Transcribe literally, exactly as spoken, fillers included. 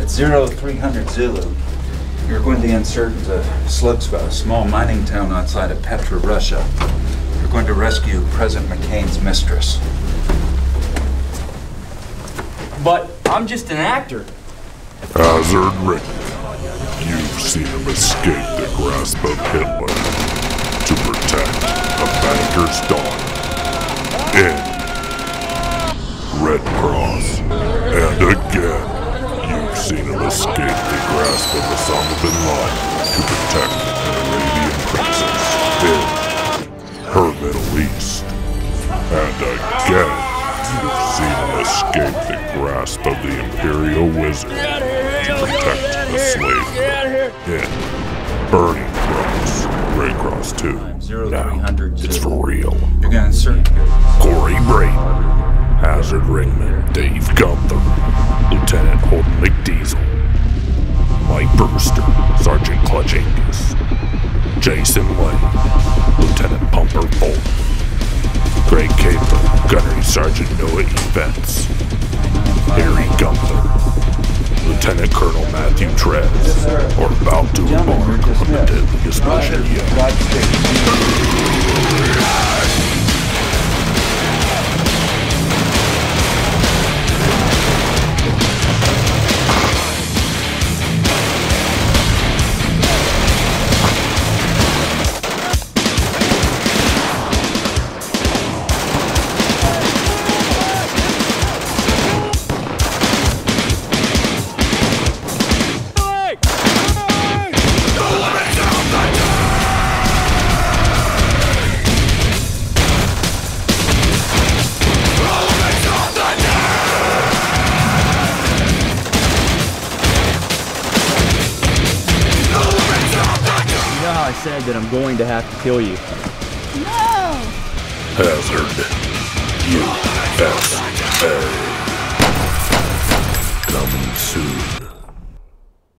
It's zero three hundred Zulu. You're going to insert into Sluxva, a small mining town outside of Petra, Russia. You're going to rescue President McCain's mistress. But I'm just an actor. Hazard Rickman, you've seen him escape the grasp of Hitler to protect a banker's daughter in Red Cross. And again, you've seen him escape the grasp of Osama bin Laden to protect an Arabian princess in her Middle East. And again, you've seen him escape the grasp of the Imperial Wizard to protect a slave girl in Burning Cross, Red Cross two. Now, it's for real. You're going to insert Corey Brayton, Hazard Rickman, Dave Gunther, Lieutenant Holden McDiesel, Mike Brewster, Sergeant Clutch Angus, Jason Lane, Lieutenant Pumper Bolton, Greg Caper, Gunnery Sergeant Noah E. Vance, Harry Gunther, Lieutenant Colonel Matthew Trez, are about to embark on the deadliest mission yet. I said that I'm going to have to kill you. No! Hazard U S A coming soon.